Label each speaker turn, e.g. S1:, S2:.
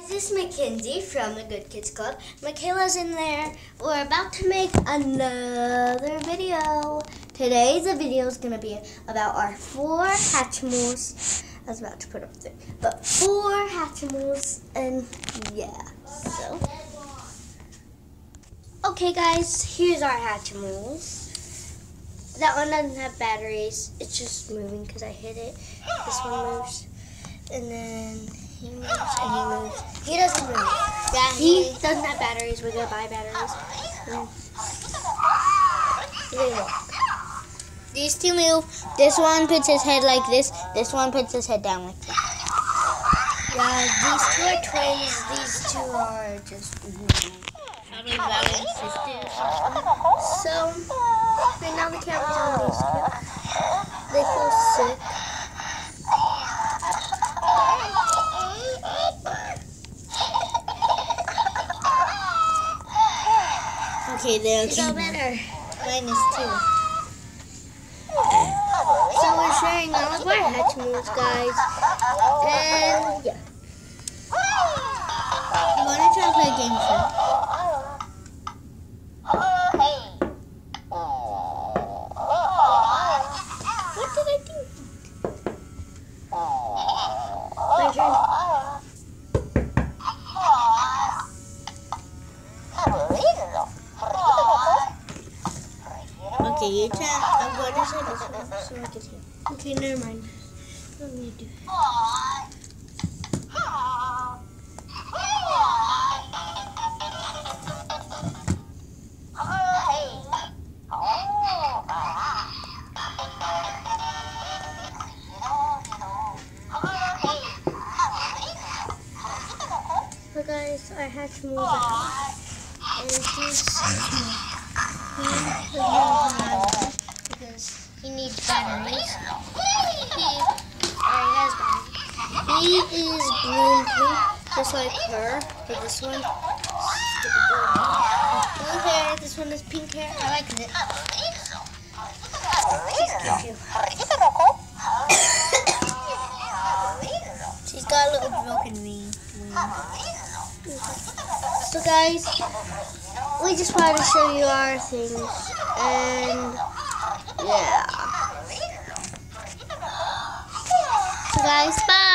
S1: This is Mackenzie from the Good Kids Club. Michaela's in there. We're about to make another video. Today's video is going to be about our 4 Hachamals. I was about to put up there. But 4 Hachamals, and yeah. So, okay guys, here's our Hachamals. That one doesn't have batteries. It's just moving because I hit it. This one moves. And then he moves and he moves. He doesn't move. Yeah, he doesn't have batteries. We're going to buy batteries. They walk. These two move. This one puts his head like this. This one puts his head down like that. Yeah, these 2 are twins. These 2 are just probably brother and sister. So, right now the camera's on these 2. They feel sick. Okay, they're okay. Feel better. Mine is 2. So we're sharing all of our Hachamals, guys. And yeah. You want to try and play a game show? What did I do? My turn. Okay, you try. I'm going to say this one so I can hear. Okay, never mind. What do we do? So guys, our Hachamals are out. And he's because he needs batteries. He already has batteries. He is blue and pink, just like her. But this one, blue hair. This one is pink hair. I like it. She's got a little broken wing. So guys, we just wanted to show you our things, and yeah. So guys, bye.